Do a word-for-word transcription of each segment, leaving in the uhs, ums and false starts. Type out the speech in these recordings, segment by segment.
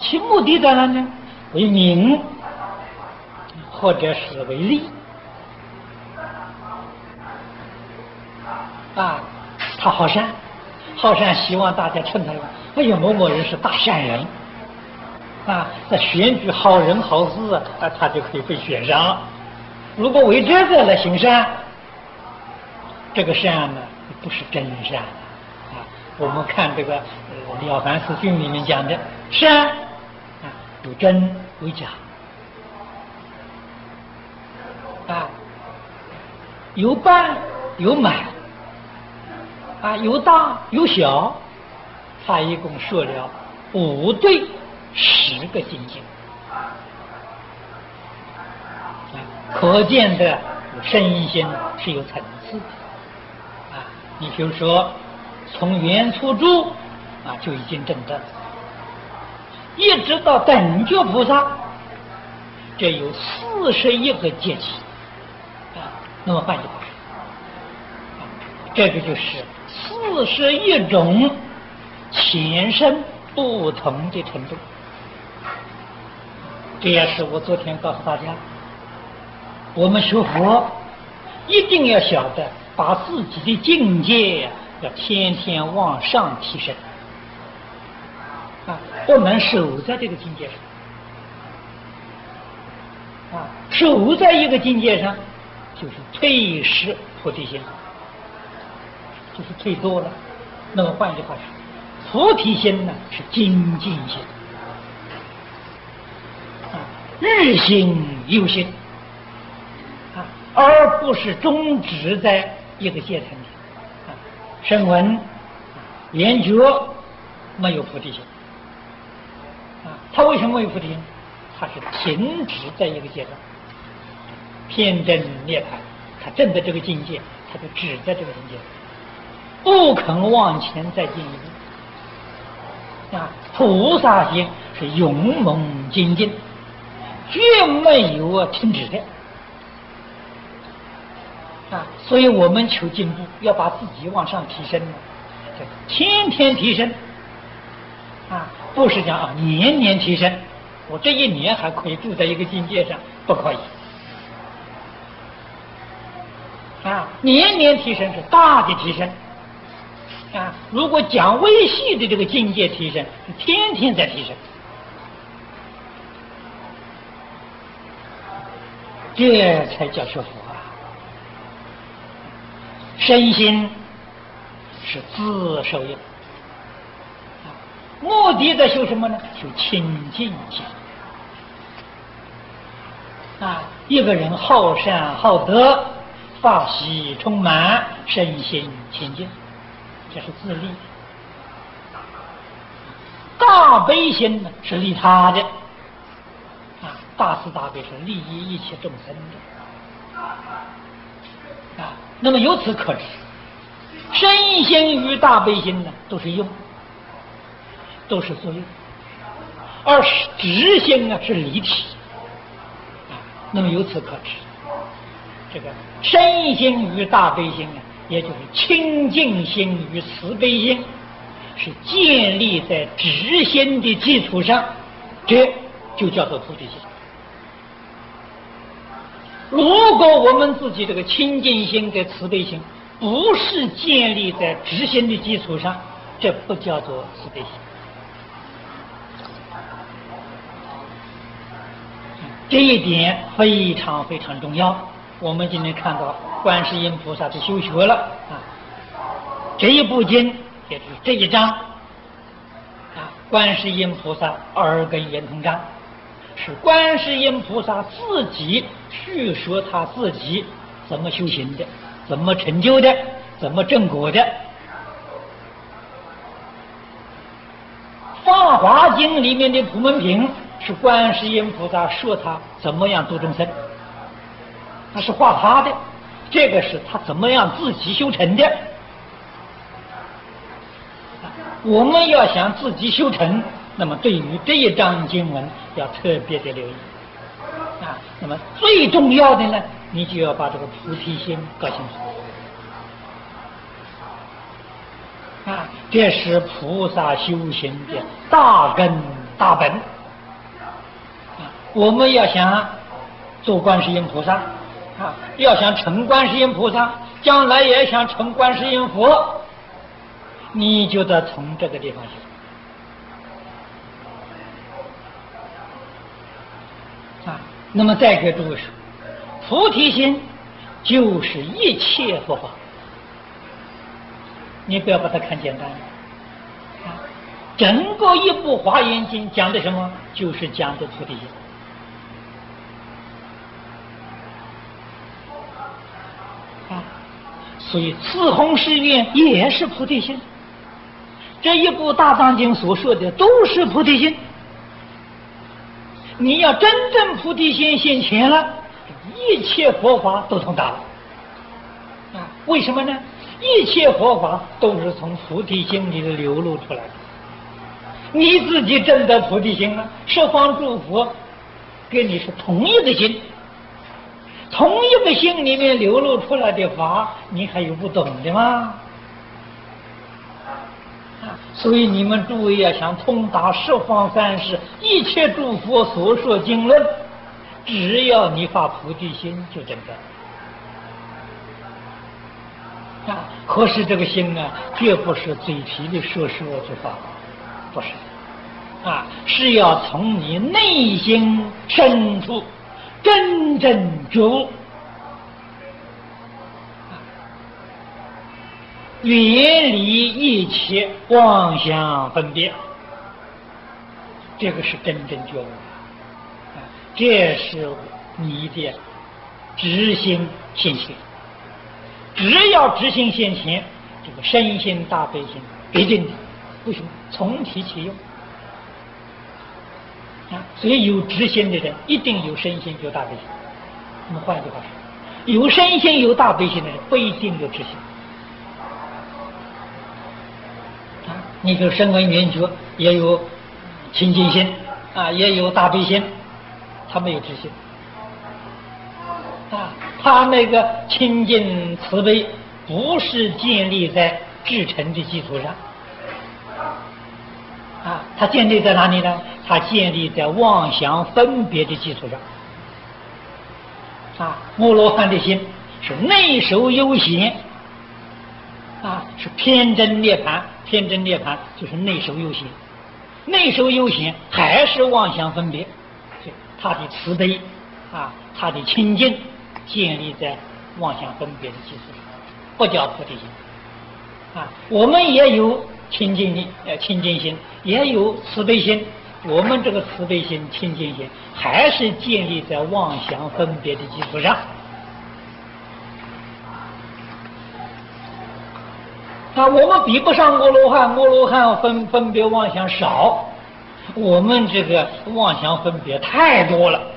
其目的在哪呢？为名，或者是为利。啊，他好善，好善，希望大家称他为哎呀，某某人是大善人。啊，那选举好人好事啊，啊，他就可以被选上了。如果为这个来行善，这个善呢，不是真善啊。我们看这个呃《了凡四训》里面讲的善啊，有真有假啊，有半有满啊，有大有小，他一共说了五对十个境界啊，可见的身心是有层次的啊。你比如说，从原初住啊就已经证得，一直到等觉菩萨，这有四十一个阶级啊。那么换句话说，啊，这个就是四十一种前身不同的程度。这也是我昨天告诉大家，我们学佛一定要晓得把自己的境界要天天往上提升啊，不能守在这个境界上啊，守在一个境界上就是退失菩提心，就是退多了。那么换句话说，菩提心呢是精进心，日新又新啊，而不是终止在一个阶层里啊。声闻、缘觉没有菩提心啊，他为什么没有菩提心？他是停止在一个阶段，偏真涅槃，他证的这个境界，他就止在这个境界，不肯往前再进一步啊。菩萨心是勇猛精进，绝没有啊停止的啊，所以我们求进步，要把自己往上提升呢，天天提升啊，不是讲啊年年提升。我这一年还可以住在一个境界上，不可以啊！年年提升是大的提升啊，如果讲微细的这个境界提升，是天天在提升。这才叫学佛啊！身心是自受用啊，目的在修什么呢？修清净心啊！一个人好善好德，法喜充满，身心清净，这是自利。大悲心呢是利他的。大慈大悲是利益一切众生的啊，那么由此可知，身心与大悲心呢都是用，都是作用，而直心呢是离体啊。那么由此可知，这个身心与大悲心呢，也就是清净心与慈悲心，是建立在直心的基础上，这就叫做菩提心。如果我们自己这个清净心跟慈悲心不是建立在直心的基础上，这不叫做慈悲心。这一点非常非常重要。我们今天看到观世音菩萨的修学了啊，这一部经也就是这一章啊，观世音菩萨耳根圆通章，是观世音菩萨自己叙说他自己怎么修行的，怎么成就的，怎么正果的。法华经里面的普门品是观世音菩萨说他怎么样度众生，他是画他的，这个是他怎么样自己修成的。我们要想自己修成，那么对于这一章经文要特别的留意啊。那么最重要的呢，你就要把这个菩提心搞清楚啊，这是菩萨修行的大根大本。 我们要想做观世音菩萨啊，要想成观世音菩萨，将来也想成观世音佛，你就得从这个地方修啊。那么再给诸位说，菩提心就是一切佛法，你不要把它看简单了啊。整个一部《华严经》讲的什么？就是讲的菩提心。啊，所以四弘誓愿也是菩提心。这一部《大藏经》所说的都是菩提心。你要真正菩提心现前了，一切佛法都通达了。啊，为什么呢？一切佛法都是从菩提心里流露出来的。你自己证得菩提心了，十方诸佛跟你是同一个心，同一个心里面流露出来的法，你还有不懂的吗？啊，所以你们诸位要想通达十方三世一切诸佛所说经论，只要你发菩提心就证得。啊，可是这个心啊，绝不是嘴皮里说说就发，不是，啊，是要从你内心深处真正觉悟，远离一切妄想分别，这个是真正觉悟，啊，这是你的直心现前。只要直心现前，这个身心大悲心一定的，为什么？从体起用啊！所以有直心的人一定有身心有大悲心。那么换句话说，有身心有大悲心的人不一定有直心啊。你比如声闻缘觉也有清净心啊，也有大悲心，他没有直心啊。他那个清净慈悲不是建立在至诚的基础上啊，它建立在哪里呢？它建立在妄想分别的基础上啊。摩罗汉的心是内守悠闲啊，是偏真涅槃，偏真涅槃就是内守悠闲，内守悠闲还是妄想分别，所以他的慈悲啊，他的清净建立在妄想分别的基础上，不叫菩提心啊。我们也有清净的呃清净心，也有慈悲心，我们这个慈悲心、清净心还是建立在妄想分别的基础上啊。我们比不上摩罗汉，摩罗汉分分别妄想少，我们这个妄想分别太多了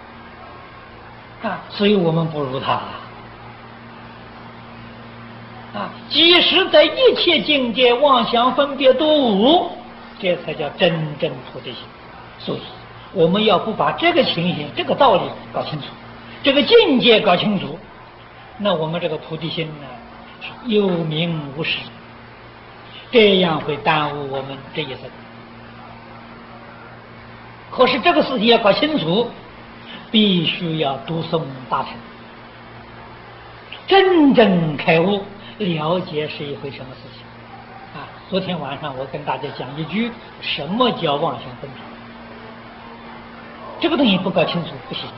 啊，所以我们不如他啊。即使在一切境界妄想分别都无，这才叫真正菩提心。所以我们要不把这个情形、这个道理搞清楚，这个境界搞清楚，那我们这个菩提心呢，有名无实，这样会耽误我们这一生。可是这个事情要搞清楚，必须要读诵大乘，真正开悟，了解是一回什么事情啊。昨天晚上我跟大家讲一句，什么叫妄想分别，这个东西不搞清楚不行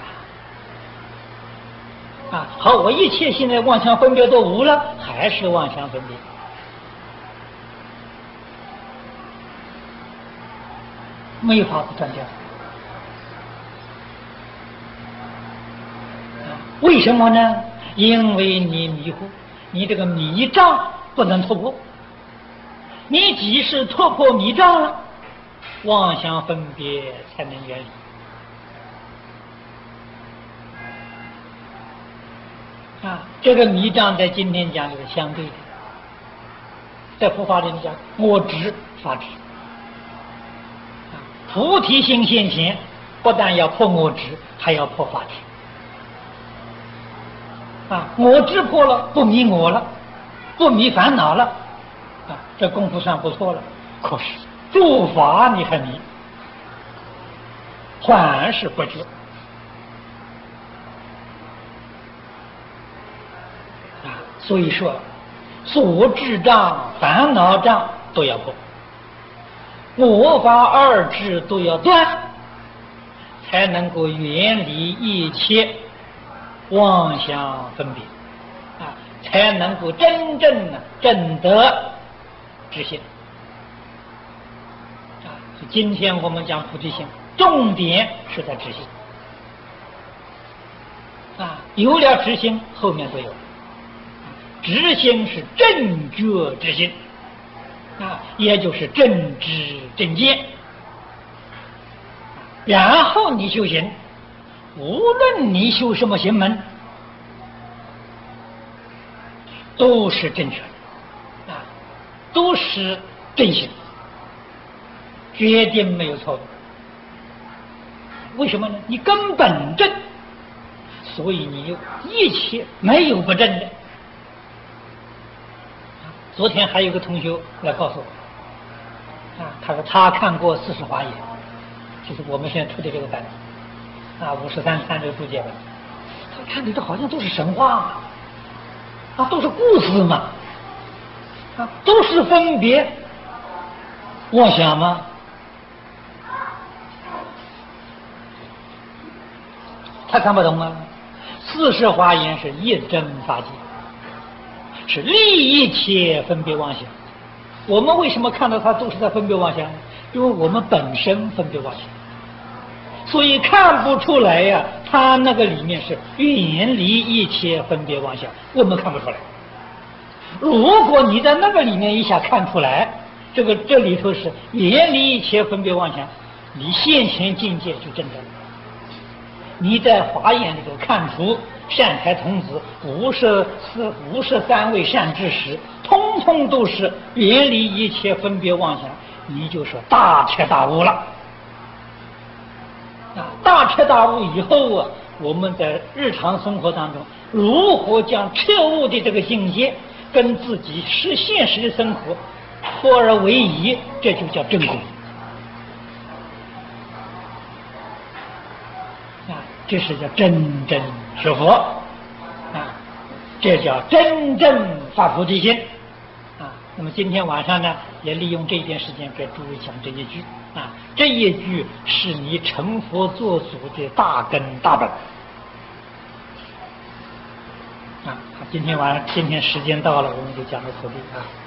啊。啊，好，我一切现在妄想分别都无了，还是妄想分别，没有法子断掉。为什么呢？因为你迷糊，你这个迷障不能突破。你即使突破迷障了，妄想分别才能远离啊。这个迷障在今天讲的是相对的，在佛法里面讲我执法执啊。菩提心现前，不但要破我执，还要破法执啊。我执破了，不迷我了，不迷烦恼了啊，这功夫算不错了。可是诸法你还迷还是不觉啊。所以说，所知障、烦恼障都要破，我法二执都要断，才能够远离一切妄想分别啊，才能够真正的证得知心啊。今天我们讲菩提心，重点是在知心啊，有了知心，后面都有。知心是正觉之心啊，也就是正知正见。然后你修行，无论你修什么行门，都是正确的啊，都是正心，决定没有错误。为什么呢？你根本正，所以你一切没有不正的。昨天还有个同学来告诉我，啊，他说他看过四十华严，就是我们现在出的这个版本，啊，五十三参这个注解本，他看里头好像都是神话嘛，啊，都是故事嘛，啊，都是分别妄想吗？他看不懂吗？四十华严是一真法界，是立一切分别妄想。我们为什么看到它都是在分别妄想呢？因为我们本身分别妄想，所以看不出来呀、啊。它那个里面是远离一切分别妄想，我们看不出来。如果你在那个里面一下看出来，这个这里头是远离一切分别妄想，你现前境界就真正了。你在华严里头看出善财童子五十四五十三位善知识，通通都是远离一切分别妄想，你就说大彻大悟了。啊，大彻大悟以后啊，我们在日常生活当中如何将彻悟的这个境界跟自己实现实的生活合而为一，这就叫正功。这是叫真正学佛啊，这叫真正发菩提心啊。那么今天晚上呢，也利用这一点时间给诸位讲这一句啊，这一句是你成佛做主的大根大本啊。好，今天晚上今天时间到了，我们就讲到此地啊。